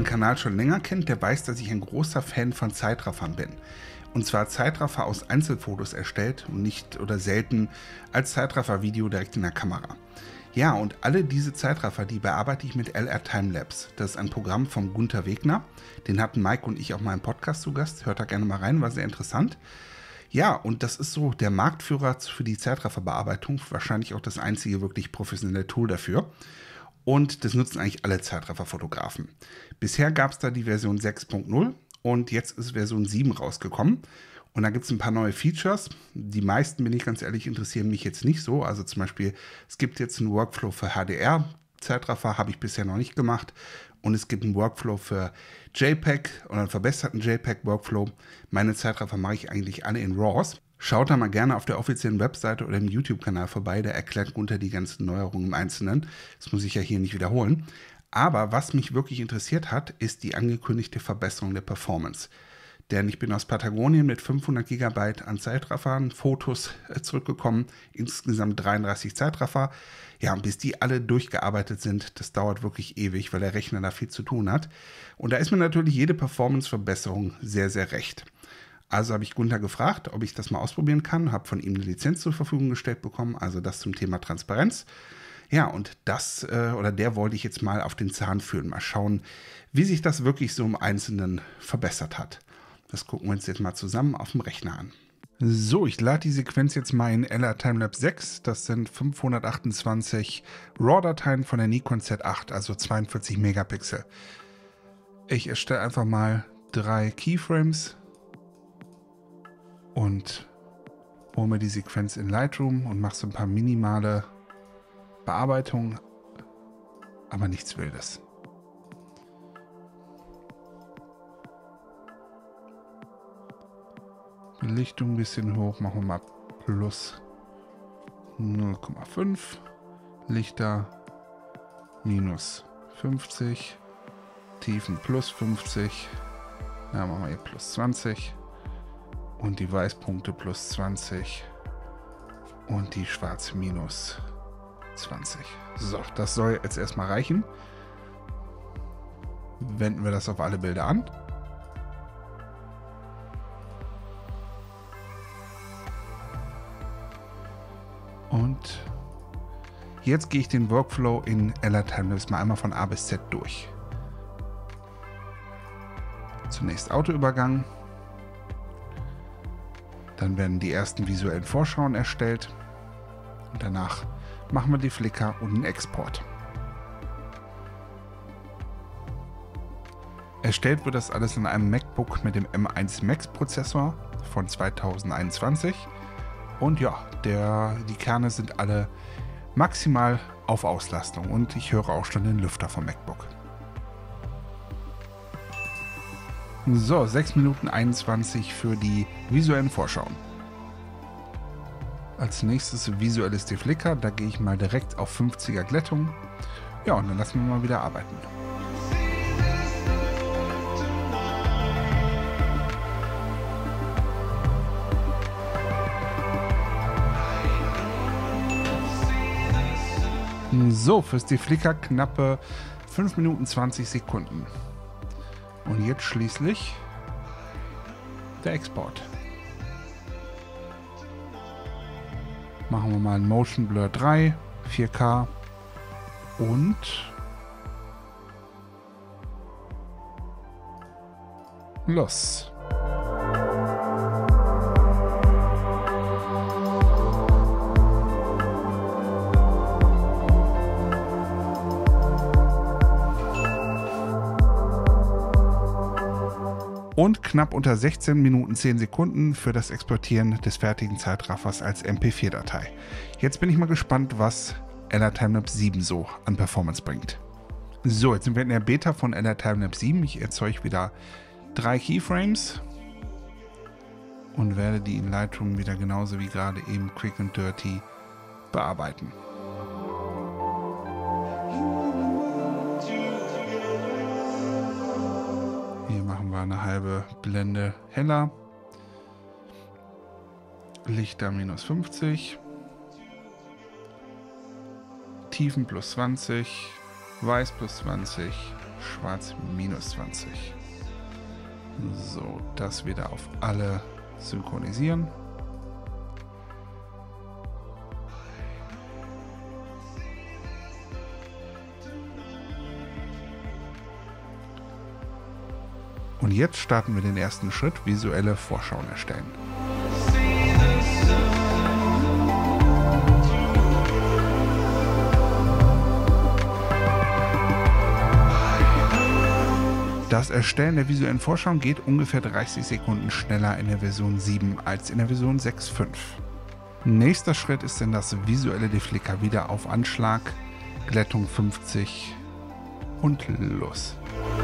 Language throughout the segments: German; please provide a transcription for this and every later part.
meinen Kanal schon länger kennt, der weiß, dass ich ein großer Fan von Zeitraffern bin. Und zwar Zeitraffer aus Einzelfotos erstellt und nicht oder selten als Zeitraffer-Video direkt in der Kamera. Ja, und alle diese Zeitraffer, die bearbeite ich mit LR Timelapse. Das ist ein Programm von Gunter Wegner. Den hatten Mike und ich auch mal im Podcast zu Gast. Hört da gerne mal rein, war sehr interessant. Ja, und das ist so der Marktführer für die Zeitrafferbearbeitung. Wahrscheinlich auch das einzige wirklich professionelle Tool dafür. Und das nutzen eigentlich alle Zeitrafferfotografen. Bisher gab es da die Version 6.0 und jetzt ist Version 7 rausgekommen. Und da gibt es ein paar neue Features. Die meisten, bin ich ganz ehrlich, interessieren mich jetzt nicht so. Also zum Beispiel, es gibt jetzt einen Workflow für HDR. Zeitraffer habe ich bisher noch nicht gemacht. Und es gibt einen Workflow für JPEG oder einen verbesserten JPEG-Workflow. Meine Zeitraffer mache ich eigentlich alle in RAWs. Schaut da mal gerne auf der offiziellen Webseite oder im YouTube-Kanal vorbei. Da erklärt Gunter die ganzen Neuerungen im Einzelnen. Das muss ich ja hier nicht wiederholen. Aber was mich wirklich interessiert hat, ist die angekündigte Verbesserung der Performance. Denn ich bin aus Patagonien mit 500 GB an Zeitraffern, Fotos zurückgekommen, insgesamt 33 Zeitraffer. Ja, und bis die alle durchgearbeitet sind, das dauert wirklich ewig, weil der Rechner da viel zu tun hat. Und da ist mir natürlich jede Performance-Verbesserung sehr, sehr recht. Also habe ich Gunter gefragt, ob ich das mal ausprobieren kann, habe von ihm eine Lizenz zur Verfügung gestellt bekommen, also das zum Thema Transparenz. Ja, und der wollte ich jetzt mal auf den Zahn fühlen, mal schauen, wie sich das wirklich so im Einzelnen verbessert hat. Das gucken wir uns jetzt mal zusammen auf dem Rechner an. So, ich lade die Sequenz jetzt mal in LR Timelapse 6. Das sind 528 RAW-Dateien von der Nikon Z8, also 42 Megapixel. Ich erstelle einfach mal 3 Keyframes und hole mir die Sequenz in Lightroom und mache so ein paar minimale Bearbeitungen, aber nichts Wildes. Belichtung ein bisschen hoch, machen wir mal plus 0,5, Lichter minus 50, Tiefen plus 50, ja, machen wir hier plus 20 und die Weißpunkte plus 20 und die Schwarze minus 20. So, das soll jetzt erstmal reichen. Wenden wir das auf alle Bilder an. Und jetzt gehe ich den Workflow in LR Timelapse mal einmal von A bis Z durch. Zunächst Autoübergang. Dann werden die ersten visuellen Vorschauen erstellt. Und danach machen wir die Flicker und den Export. Erstellt wird das alles in einem MacBook mit dem M1 Max Prozessor von 2021. Und ja, die Kerne sind alle maximal auf Auslastung und ich höre auch schon den Lüfter vom MacBook. So, 6 Minuten 21 für die visuellen Vorschauen. Als nächstes visuelles Deflicker, da gehe ich mal direkt auf 50er Glättung. Ja, und dann lassen wir mal wieder arbeiten. So, fürs Deflicker knappe 5 Minuten 20 Sekunden. Und jetzt schließlich der Export. Machen wir mal ein Motion Blur 3, 4K und los. Und knapp unter 16 Minuten 10 Sekunden für das Exportieren des fertigen Zeitraffers als MP4-Datei. Jetzt bin ich mal gespannt, was LR Timelapse 7 so an Performance bringt. So, jetzt sind wir in der Beta von LR Timelapse 7. Ich erzeuge wieder 3 Keyframes und werde die in Lightroom wieder genauso wie gerade eben Quick and Dirty bearbeiten. Hier machen wir eine halbe Blende heller. Lichter minus 50. Tiefen plus 20. Weiß plus 20. schwarz minus 20. So, das wieder auf alle synchronisieren. Und jetzt starten wir den ersten Schritt, visuelle Vorschauen erstellen. Das Erstellen der visuellen Vorschauen geht ungefähr 30 Sekunden schneller in der Version 7 als in der Version 6.5. Nächster Schritt ist dann das visuelle Deflicker wieder auf Anschlag, Glättung 50 und los.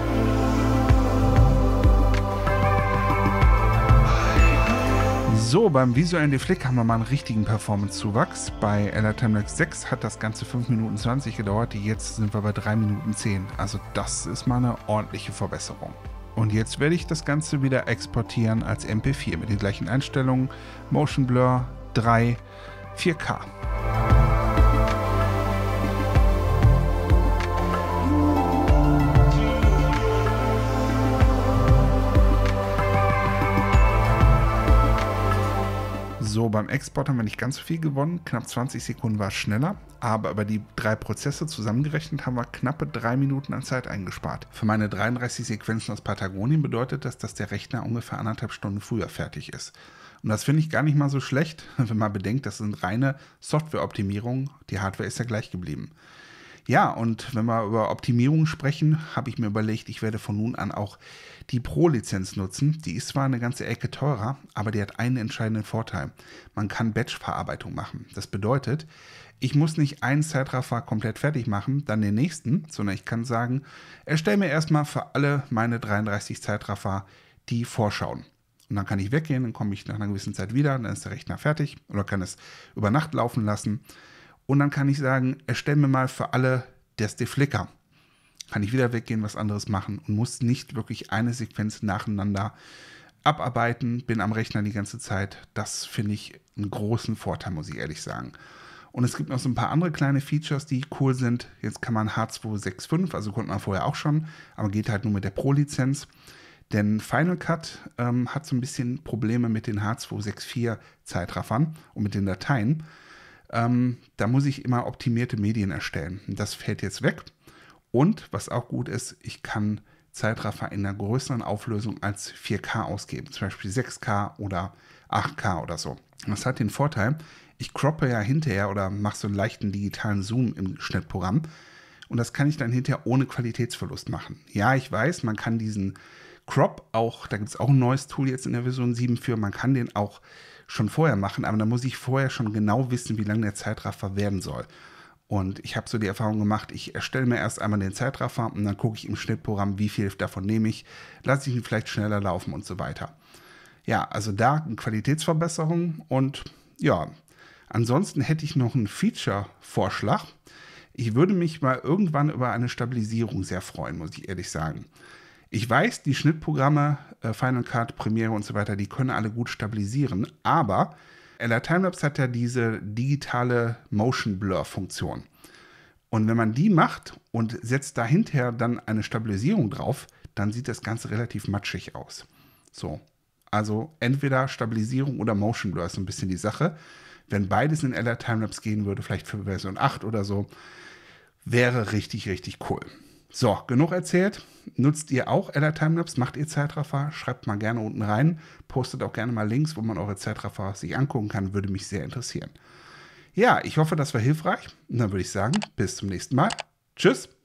So, beim visuellen Deflicker haben wir mal einen richtigen Performance-Zuwachs. Bei LR Timelapse 6 hat das Ganze 5 Minuten 20 gedauert, jetzt sind wir bei 3 Minuten 10. Also das ist mal eine ordentliche Verbesserung. Und jetzt werde ich das Ganze wieder exportieren als MP4 mit den gleichen Einstellungen. Motion Blur 3, 4K. So, beim Export haben wir nicht ganz so viel gewonnen, knapp 20 Sekunden war es schneller, aber über die 3 Prozesse zusammengerechnet haben wir knappe 3 Minuten an Zeit eingespart. Für meine 33 Sequenzen aus Patagonien bedeutet das, dass der Rechner ungefähr 1,5 Stunden früher fertig ist. Und das finde ich gar nicht mal so schlecht, wenn man bedenkt, das sind reine Softwareoptimierungen, die Hardware ist ja gleich geblieben. Ja, und wenn wir über Optimierung sprechen, habe ich mir überlegt, ich werde von nun an auch die Pro-Lizenz nutzen. Die ist zwar eine ganze Ecke teurer, aber die hat einen entscheidenden Vorteil. Man kann Batch-Verarbeitung machen. Das bedeutet, ich muss nicht einen Zeitraffer komplett fertig machen, dann den nächsten, sondern ich kann sagen, erstelle mir erstmal für alle meine 33 Zeitraffer die Vorschauen. Und dann kann ich weggehen, dann komme ich nach einer gewissen Zeit wieder, dann ist der Rechner fertig oder kann es über Nacht laufen lassen. Und dann kann ich sagen, erstell mir mal für alle das Deflicker. Kann ich wieder weggehen, was anderes machen und muss nicht wirklich eine Sequenz nacheinander abarbeiten, bin am Rechner die ganze Zeit. Das finde ich einen großen Vorteil, muss ich ehrlich sagen. Und es gibt noch so ein paar andere kleine Features, die cool sind. Jetzt kann man H265, also konnte man vorher auch schon, aber geht halt nur mit der Pro-Lizenz. Denn Final Cut hat so ein bisschen Probleme mit den H264 Zeitraffern und mit den Dateien. Da muss ich immer optimierte Medien erstellen. Das fällt jetzt weg. Und was auch gut ist, ich kann Zeitraffer in einer größeren Auflösung als 4K ausgeben. Zum Beispiel 6K oder 8K oder so. Das hat den Vorteil, ich croppe ja hinterher oder mache so einen leichten digitalen Zoom im Schnittprogramm. Und das kann ich dann hinterher ohne Qualitätsverlust machen. Ja, ich weiß, man kann diesen Crop auch, da gibt es auch ein neues Tool jetzt in der Version 7 für, man kann den auch schon vorher machen, aber da muss ich vorher schon genau wissen, wie lang der Zeitraffer werden soll. Und ich habe so die Erfahrung gemacht, ich erstelle mir erst einmal den Zeitraffer und dann gucke ich im Schnittprogramm, wie viel davon nehme ich, lasse ich ihn vielleicht schneller laufen und so weiter. Ja, also da eine Qualitätsverbesserung und ja, ansonsten hätte ich noch einen Feature-Vorschlag. Ich würde mich mal irgendwann über eine Stabilisierung sehr freuen, muss ich ehrlich sagen. Ich weiß, die Schnittprogramme, Final Cut, Premiere und so weiter, die können alle gut stabilisieren, aber LR Timelapse hat ja diese digitale Motion Blur Funktion. Und wenn man die macht und setzt dahinter dann eine Stabilisierung drauf, dann sieht das Ganze relativ matschig aus. So, also entweder Stabilisierung oder Motion Blur ist so ein bisschen die Sache. Wenn beides in LR Timelapse gehen würde, vielleicht für Version 8 oder so, wäre richtig, richtig cool. So, genug erzählt. Nutzt ihr auch LR Timelapse? Macht ihr Zeitraffer? Schreibt mal gerne unten rein. Postet auch gerne mal Links, wo man eure Zeitraffer sich angucken kann. Würde mich sehr interessieren. Ja, ich hoffe, das war hilfreich. Und dann würde ich sagen, bis zum nächsten Mal. Tschüss.